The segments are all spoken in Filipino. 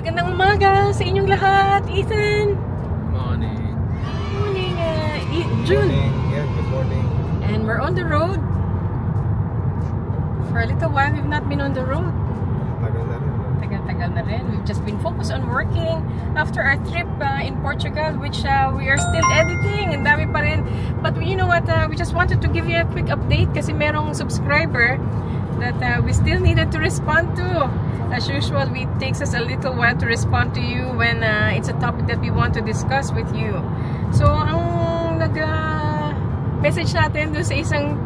Magandang umaga sa inyong lahat, Ethan. Morning. Morning, June. Yeah, good morning. And we're on the road. For a little while, we've not been on the road. Tagal na rin. We've just been focused on working after our trip in Portugal, which we are still editing. Ang dami pa rin. But you know what? We just wanted to give you a quick update kasi merong subscriber that we still needed to respond to. As usual, it takes us a little while to respond to you when it's a topic that we want to discuss with you. So, ang nag-message natin doon sa isang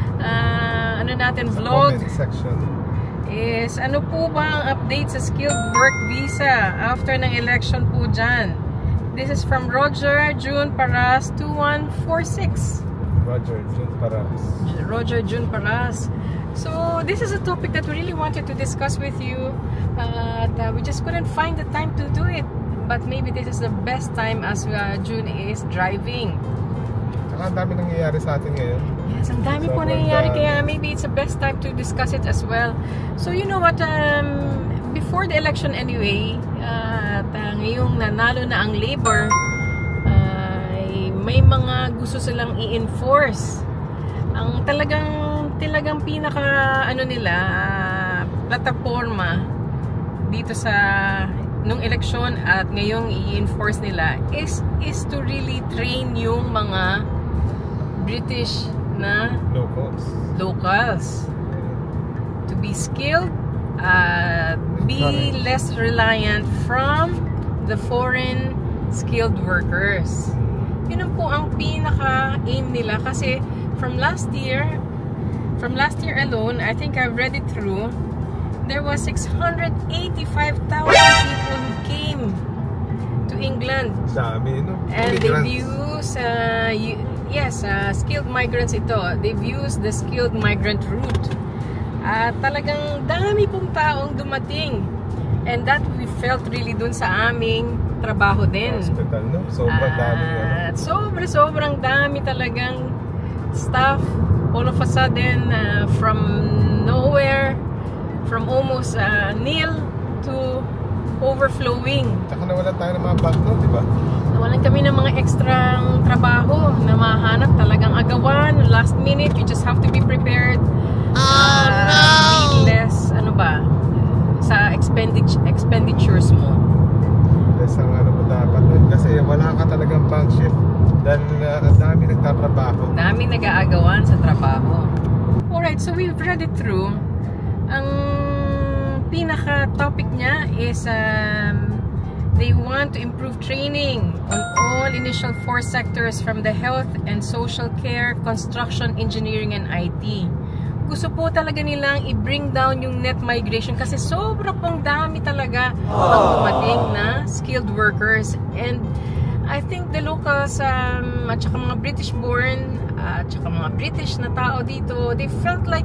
vlog section is ano po ba ang update sa skilled work visa after ng election po dyan? This is from Roger June Paras 2146. Roger June Paras. So this is a topic that we really wanted to discuss with you, but we just couldn't find the time to do it. But maybe this is the best time as June is driving. Ang dami nangyayari sa atin ngayon. Yes, ang dami po nangyayari, kaya maybe it's the best time to discuss it as well. So you know what, before the election anyway, ngayong nanalo na ang Labor, may mga gusto silang i-enforce. Ang talagang pinaka plataforma dito sa nung eleksyon at ngayong i-enforce nila is to really train yung mga British na locals to be skilled, be less reliant from the foreign skilled workers. Yun po ang pinaka-aim nila kasi from last year alone, I think I've read it through, there was 685,000 people who came to England. Dami, no? And they've used, skilled migrants ito. They've used the skilled migrant route. At talagang dami pong taong dumating. And that we felt really dun sa aming trabaho din. Hospital, no? Sobrang dami. Sobrang dami talagang staff. All of a sudden, from nowhere, from almost nil to overflowing. Tsaka nawalan tayo ng mga bag, no? Diba? Nawalan kami ng mga ekstrang trabaho na mahanap, talagang agawan, last minute, you just have to be prepared. Be less, sa expenditures mo. Less ang mo dapat, kasi wala ka talagang bank shift. Dahil ang dami nagtatrabaho. Dami nag-aagawan sa trabaho. Alright, so we've read it through. Ang pinaka-topic niya is they want to improve training on all initial 4 sectors from the health and social care, construction, engineering, and IT. Gusto po talaga nilang i-bring down yung net migration kasi sobra pong dami talaga ang dumating na skilled workers. And I think the locals at saka mga British born at saka mga British na tao dito, they felt like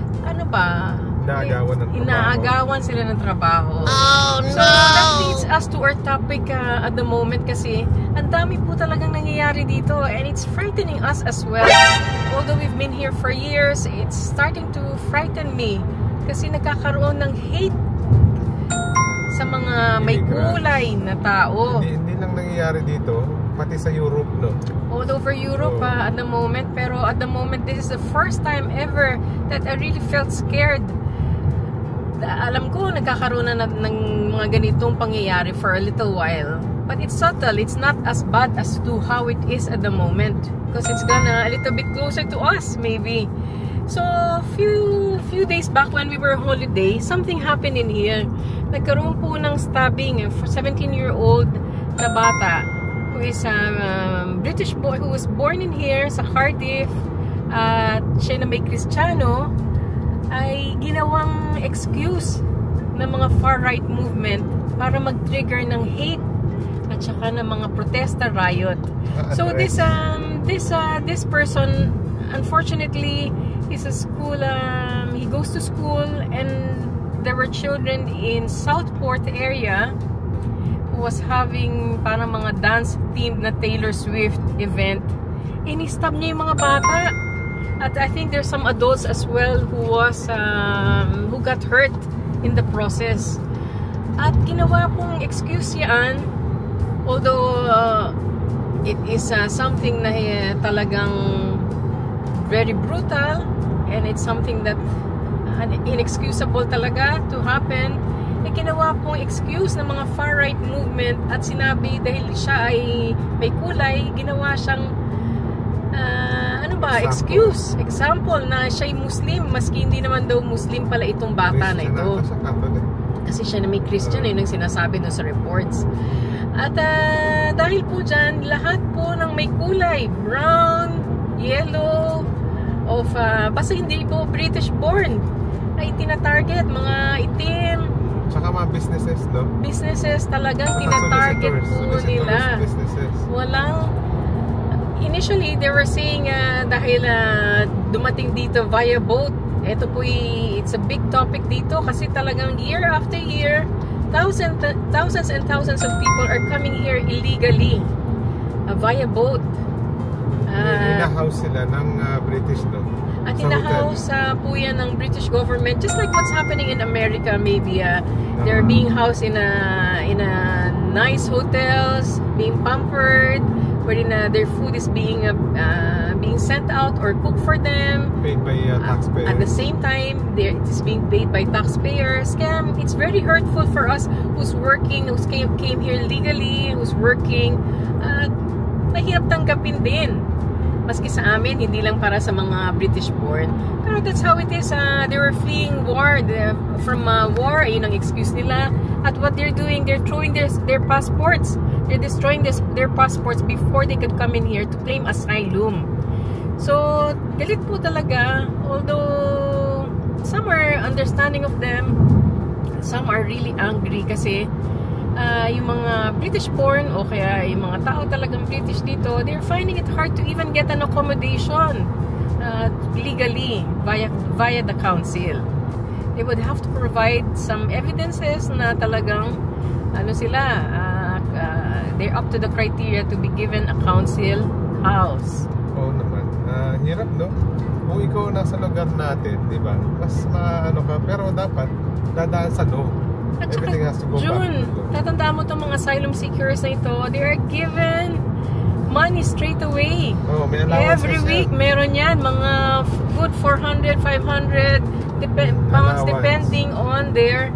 inaagawan sila ng trabaho. So that leads us to our topic at the moment kasi ang dami po talagang nangyayari dito and it's frightening us as well. Although we've been here for years, it's starting to frighten me kasi nagkakaroon ng hate sa mga may kulay na tao. Hindi lang nangyayari dito, pati sa Europe, no? All over Europe at the moment, pero at the moment this is the first time ever that I really felt scared. Alam ko nagkakaroon na ng mga ganitong pangyayari for a little while, but it's subtle. It's not as bad as to how it is at the moment because it's gonna a little bit closer to us maybe. So few days back when we were on holiday, something happened in here. Nagkaroon po ng stabbing for 17-year-old na bata who is a British boy who was born in here sa Cardiff at siya na may Kristiyano ay ginawang excuse ng mga far-right movement para mag-trigger ng hate at saka ng mga protesta riot. So this person unfortunately is a school, he goes to school and there were children in Southport area who was having parang mga dance themed na Taylor Swift event. Ini-stab niya yung mga bata. At I think there's some adults as well who was who got hurt in the process. At ginawa pong excuse yan, although it is something na talagang very brutal, and it's something that inexcusable talaga to happen. Ginawa pong excuse ng mga far-right movement at sinabi dahil siya ay may kulay, ginawa siyang excuse, example na siya ay Muslim, maski hindi naman daw Muslim pala itong bata na ito. Kasi siya na may Christian, yun ang sinasabi no sa reports. At dahil po dyan, lahat po ng may kulay, brown, yellow, basta hindi po British born, ay tinatarget, mga itim. Tsaka mga businesses, no? Businesses talagang tinatarget po nila. Walang, initially they were saying dahil dumating dito via boat, ito po it's a big topic dito kasi talagang year after year, thousands and thousands of people are coming here illegally via boat. In-house sila ng British, no? At in-house po yan ng British government, just like what's happening in America. Maybe they're being housed in a nice hotels, being pampered, wherein their food is being sent out or cooked for them, paid by taxpayers. At the same time, it is being paid by taxpayers. Scam. It's very hurtful for us who's working, who came here legally, who's working. Mahirap tanggapin din. Maski sa amin, hindi lang para sa mga British born. Pero that's how it is. They were fleeing war, from war, ayun ang excuse nila. At what they're doing, they're throwing their passports. They're destroying their passports before they could come in here to claim asylum. So, galit po talaga. Although, some are understanding of them, some are really angry kasi yung mga British born o kaya yung mga tao talagang British dito, they're finding it hard to even get an accommodation legally via the council. They would have to provide some evidences na talagang they're up to the criteria to be given a council house. Oo naman. Hirap, no? Kung ikaw nasa lugar natin, di ba? Mas maano ka, pero dapat dadaan sa loob. At saka, June, tatandaan mo itong mga asylum seekers na ito, they are given money straight away. Oh, may allowance every week, meron yan. Mga good 400, 500 pounds depending on their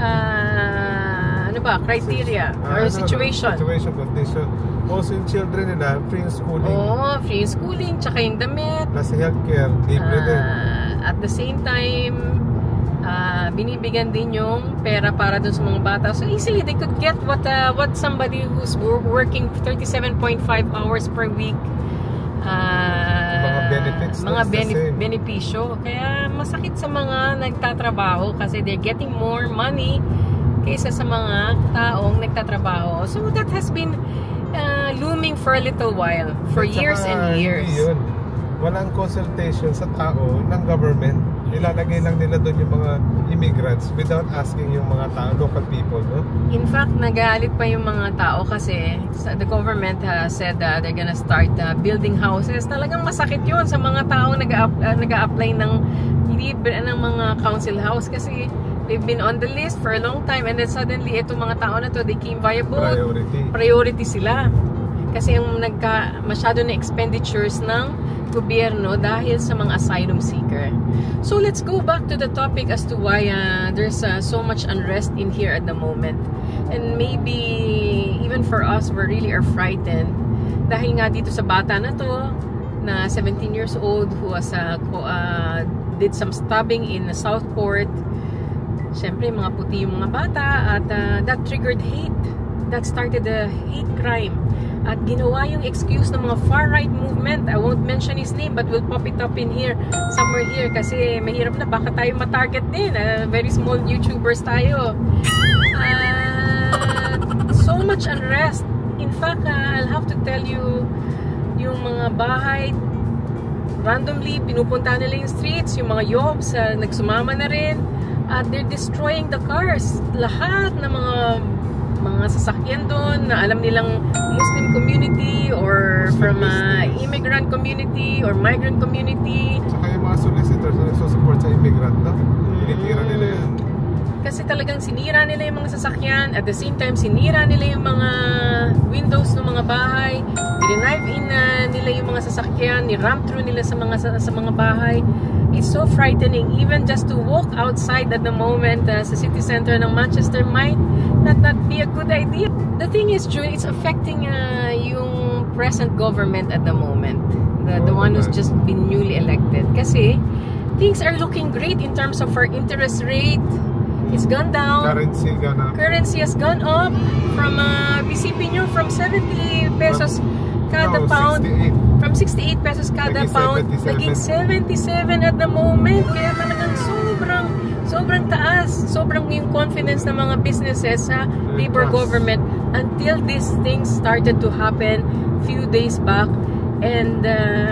criteria or situation. Situation, condition. Also yung children nila, free schooling. Oo, free schooling, tsaka yung damit. Nasa healthcare, libre din. At the same time, binibigyan din yung pera para dun sa mga bata. So easily they could get what somebody who's working 37.5 hours per week, mga benefits, mga benepisyo. Kaya masakit sa mga nagtatrabaho kasi they're getting more money kaysa sa mga taong nagtatrabaho. So that has been looming for a little while, for years and years. Walang consultation sa tao ng government. Ilalagay lang nila doon yung mga immigrants without asking yung mga tao, local people, no? In fact, nagalit pa yung mga tao kasi the government has said that they're gonna start building houses. Talagang masakit yun sa mga taong nag-a-apply ng libre ng mga council house kasi they've been on the list for a long time and then suddenly itong mga tao na to, they came via boat. Priority sila. Kasi yung masyado na expenditures ng gobyerno dahil sa mga asylum seeker. So let's go back to the topic as to why there's so much unrest in here at the moment. And maybe even for us, we really are frightened dahil nga dito sa bata na to na 17 years old who was did some stabbing in Southport. Siyempre mga puti yung mga bata at that triggered hate. That started a hate crime. At ginawa yung excuse ng mga far-right movement. I won't mention his name but we'll pop it up in here, somewhere here kasi mahirap na baka tayo matarget din. Very small YouTubers tayo. So much unrest. In fact, I'll have to tell you, yung mga bahay, randomly, pinupunta nila yung streets, yung mga yobs, nagsumama na rin. At they're destroying the cars. Lahat ng mga sasakyan doon na alam nilang Muslim community or from immigrant community or migrant community. Saka yung mga solicitors na nagsusupport sa immigrant, no? Tinitira nila yan. Kasi talagang sinira nila yung mga sasakyan. At the same time, sinira nila yung mga windows ng mga bahay. Drive in nila yung mga sasakyan. Ni-ramp through nila sa mga bahay. It's so frightening. Even just to walk outside at the moment sa city center ng Manchester might not be a good idea. The thing is, June, it's affecting yung present government at the moment. The one who's just been newly elected. Kasi things are looking great in terms of our interest rate. It's gone down. Currency has gone up from BCP nyo from 70 pesos kada pound. 68. From 68 pesos kada pound. Naging 77 at the moment. Kaya talagang sobrang taas. Sobrang yung confidence ng mga businesses sa Labour government until these things started to happen few days back. And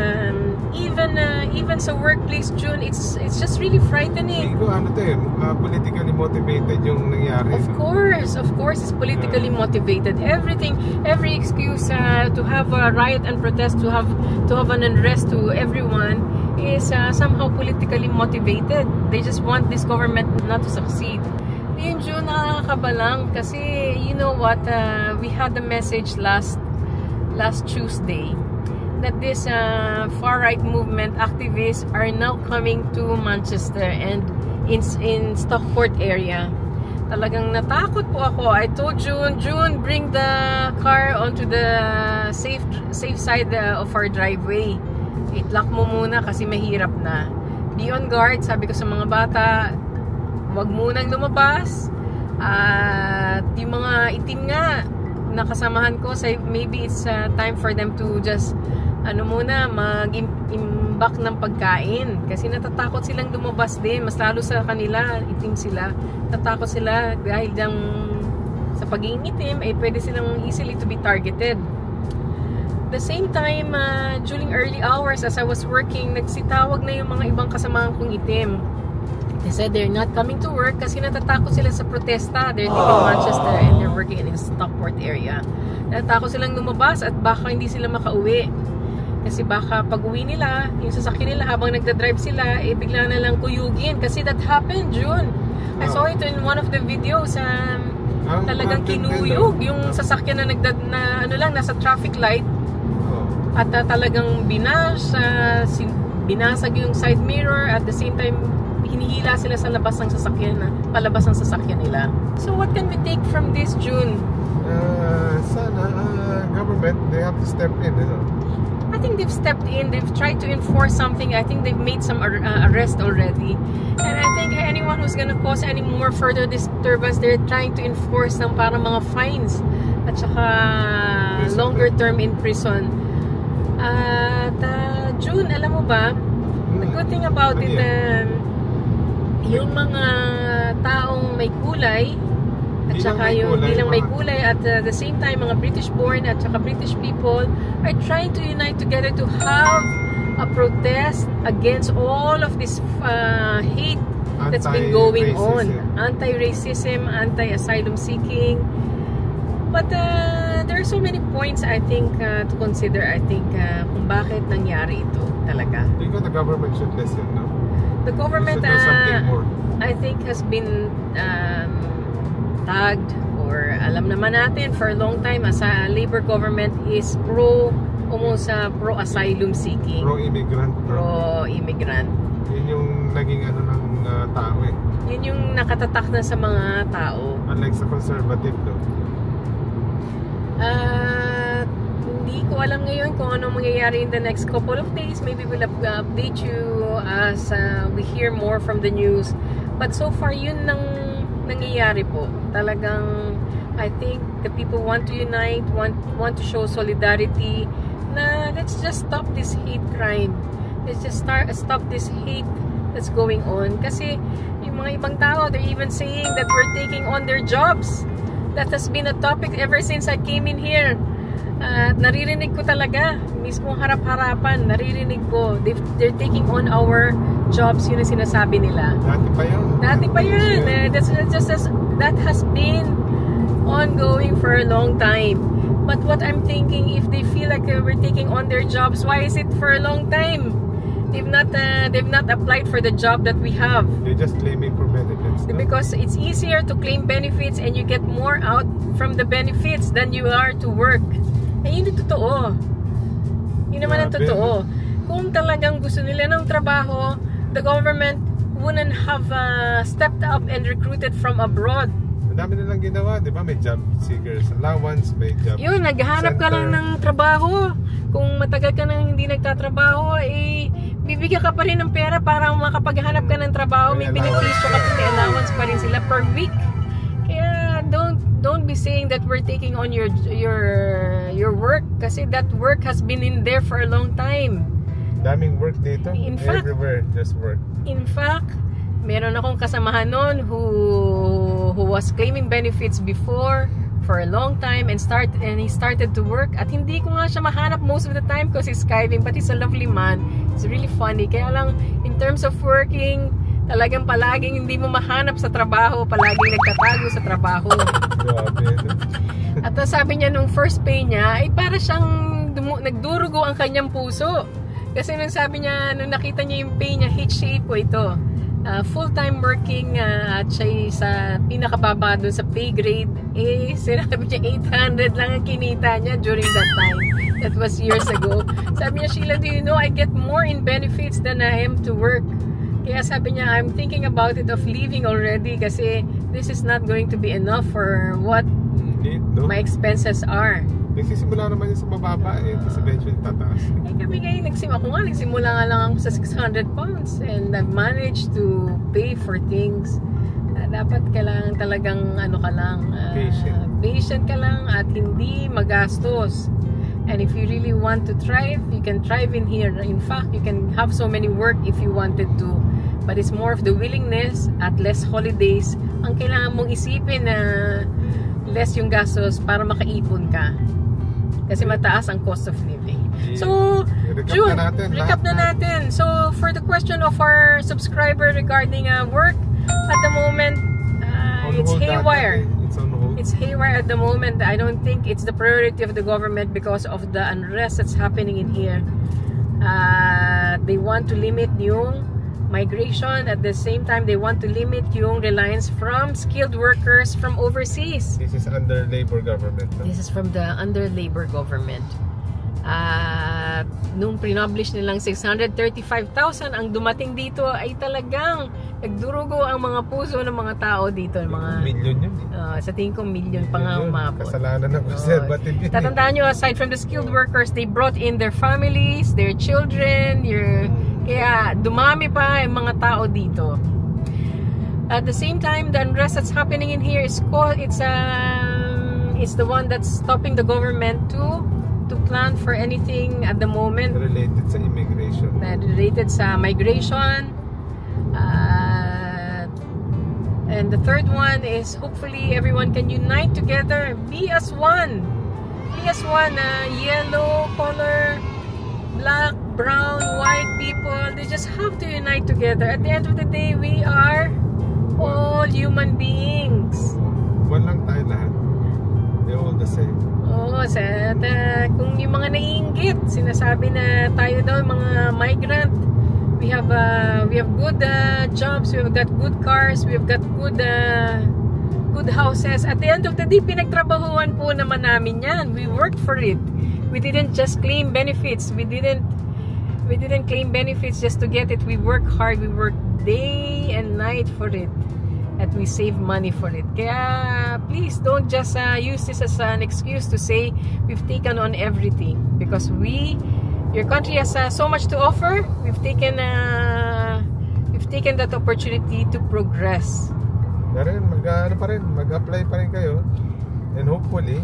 even sa workplace, June, it's just really frightening. Politically motivated yung nangyari. Of course, it's politically motivated. Every excuse to have a riot and protest, to have an unrest to everyone is somehow politically motivated. They just want this government not to succeed. Yun, June, nakakabalang kasi you know what, we had the message last Tuesday that this far-right movement activists are now coming to Manchester and in Stockport area. Talagang natakot po ako. I told June, bring the car onto the safe side of our driveway. I-lock mo muna kasi mahirap na. Be on guard, sabi ko sa mga bata, wag munang lumabas. At yung mga itim nga, nakasamahan ko, maybe it's time for them to just mag-imbak ng pagkain kasi natatakot silang lumabas din, mas lalo sa kanila, itim sila, natatakot sila dahil sa pagiging itim ay pwede silang easily to be targeted. The same time, during early hours as I was working, nagsitawag na yung mga ibang kasamahan kong itim. They said they're not coming to work kasi natatakot sila sa protesta. They're living in Manchester and they're working in the Stockport area. Natatakot silang lumabas at baka hindi sila makauwi. Kasi baka pag uwi nila, yung sasakyan nila habang nagdadrive sila, bigla na lang kuyugin. Kasi that happened, June. I saw it in one of the videos. Talagang kinuyog yung sasakyan na nasa traffic light. At talagang binasag yung side mirror. At the same time, hinihila sila sa labas ng sasakyan, palabas ng sasakyan nila. So what can we take from this, June? Sana government, they have to step in, I think they've stepped in. They've tried to enforce something. I think they've made some arrest already. And I think anyone who's gonna cause any more further disturbance, they're trying to enforce ng parang mga fines at saka longer term in prison. At June, alam mo ba, the good thing about it, yung mga taong may kulay at saka yung bilang may kulay at the same time mga British born at saka British people are trying to unite together to have a protest against all of this hate that's been going on. Anti-racism, anti-asylum seeking. But there are so many points I think to consider. I think kung bakit nangyari ito talaga. Do you think the government should listen, no? The government, I think, has been tagged, or alam naman natin for a long time as a Labour government is pro-asylum seeking. Pro-immigrant. Pro-immigrant. Yun yung naging ng tao eh. Yun yung nakatatak na sa mga tao. Unlike sa conservative, no? Hindi ko alam ngayon kung ano mangyayari in the next couple of days. Maybe we'll update you as we hear more from the news. But so far, yun nang nangyayari po. Talagang, I think the people want to unite, want to show solidarity. Na let's just stop this hate crime. Let's just stop this hate that's going on. Kasi yung mga ibang tao, they're even saying that we're taking on their jobs. That has been a topic ever since I came in here. At naririnig ko talaga, mismo harap-harapan, naririnig ko, they're taking on our jobs, yun ang sinasabi nila. Dati pa yun. That has been ongoing for a long time. But what I'm thinking, if they feel like we're taking on their jobs, why is it for a long time? they've not applied for the job that we have. They're just claiming for benefits, no? Because it's easier to claim benefits and you get more out from the benefits than you are to work. Eh, yun yung totoo. Yun naman ang totoo. Kung talagang gusto nila ng trabaho, the government wouldn't have stepped up and recruited from abroad. Madami nilang ginawa, di ba? May job seekers allowance, may job yun, naghahanap ka lang ng trabaho. Kung matagal ka nang hindi nagtatrabaho, eh, bibigyan ka pa rin ng pera para makapaghanap ka ng trabaho. May benepisyo ka, may allowance pa rin sila per week. Kaya don't be saying that we're taking on your work, kasi that work has been in there for a long time. Daming work dito. In fact, everywhere, just work. In fact, meron akong kasamahan noon who was claiming benefits before for a long time and he started to work, at hindi ko nga siya mahanap most of the time because he's skiving, but he's a lovely man. He's really funny. Kaya lang, in terms of working, talagang palaging hindi mo mahanap sa trabaho, palaging nagtatago sa trabaho. At sabi niya nung first pay niya, ay para siyang nagdurugo ang kanyang puso. Kasi nung sabi niya, nung nakita niya yung pay niya, HCA po ito. Full-time working at siya sa pinakababa doon sa pay grade, eh sinabi niya 800 lang ang kinita niya during that time. That was years ago. Sabi niya, Sheila, do you know I get more in benefits than I am to work? Kaya sabi niya, I'm thinking about it of leaving already kasi this is not going to be enough for what my expenses are. Nagsisimula naman yun sa mababa eh, tapos eventually tataas. Eh kami ngayon, nagsimula nga lang ako sa 600 pounds and I've managed to pay for things. Dapat kailangan talagang ano ka lang, patient ka lang at hindi magastos. And if you really want to thrive, you can thrive in here. In fact, you can have so many work if you wanted to. But it's more of the willingness at less holidays. Ang kailangan mong isipin na less yung gastos para makaipon ka. Kasi mataas ang cost of living. So, June, recap na natin. So, for the question of our subscriber regarding work, at the moment, it's haywire. It's haywire at the moment. I don't think it's the priority of the government because of the unrest that's happening in here. They want to limit yung migration. At the same time, they want to limit yung reliance from skilled workers from overseas. This is under Labor government. No? This is from the under Labor government. Nung pre-publish nilang 635,000 ang dumating dito ay talagang nagdurugo ang mga puso ng mga tao dito. Mga million yun eh. Sa tingin ko million pa nga umabot. Kasalanan ng conservative yun. Tatandaan nyo, aside from the skilled workers, they brought in their families, their children, kaya dumami pa yung mga tao dito. At the same time, the unrest that's happening in here is it's the one that's stopping the government to plan for anything at the moment related sa immigration. Related sa migration. And the third one is hopefully everyone can unite together, be as one. Be as one, yellow color, black, brown, white people, they just have to unite together. At the end of the day, we are all human beings. One lang tayo lahat. They're all the same. Oo, kung yung mga naiinggit, sinasabi na tayo daw mga migrant, we have good jobs, we have got good cars, we have got good houses. At the end of the day, pinagtrabahuan po naman namin yan. We worked for it. We didn't just claim benefits. We didn't claim benefits just to get it. We work hard. We work day and night for it. At we save money for it. Kaya please don't just use this as an excuse to say we've taken on everything. Because your country has so much to offer. We've taken that opportunity to progress. Mag-apply pa rin kayo. And hopefully,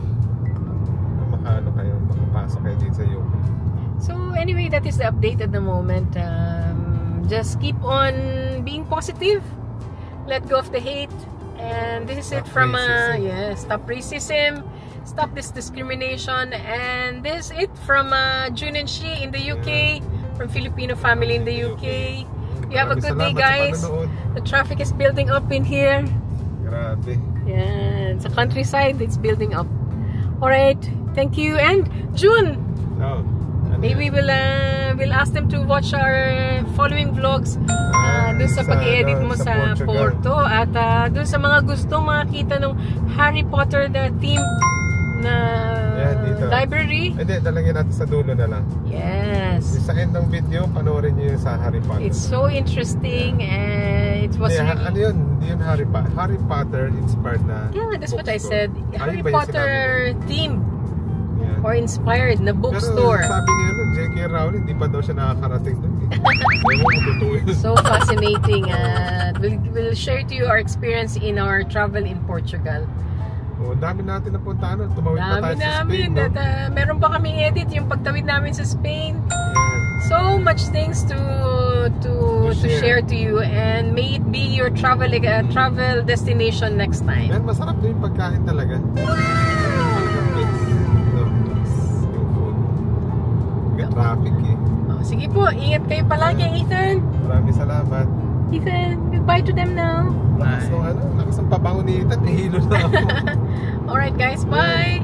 makapasok kayo din sa UK. So anyway, that is the update at the moment. Just keep on being positive. Let go of the hate. And this is it from stop racism, stop this discrimination. And this is it from June and Shi in the UK, from Filipino family in the UK. You have a good day, guys. The traffic is building up in here. Grabe. Yeah, it's a countryside. It's building up. Alright, thank you. And June. Oh, Maybe we'll ask them to watch our following vlogs dun sa pag-edit mo sa Porto. At dun sa mga gusto makita ng Harry Potter na theme na library. Hindi, talagyan natin sa dulo na lang. Yes. Sa end ng video, panoorin nyo yung sa Harry Potter. It's so interesting and it was really... Ano yun? Hindi yun Harry Potter inspired na that's what I said. Harry ba yung Potter theme Yeah. or inspired na bookstore. Pero sabi niya J.K. Rowling, di pa daw siya nakakarating doon. So fascinating. We'll share to you our experience in our travel in Portugal. Dami natin napunta. Tumawid pa tayo sa Spain. Meron pa kaming edit yung pagtawid namin sa Spain. Yeah. So much things to share to you, and may it be your travel destination next time. Yan, masarap doon yung pagkain talaga. Talagang mix. Yung food. Traffic eh. Sige po, ingat kayo palagi, Ethan. Maraming salamat. Ethan, goodbye to them now. Lakas ng pabango ni Ethan, nahilo na ako. Alright guys, bye!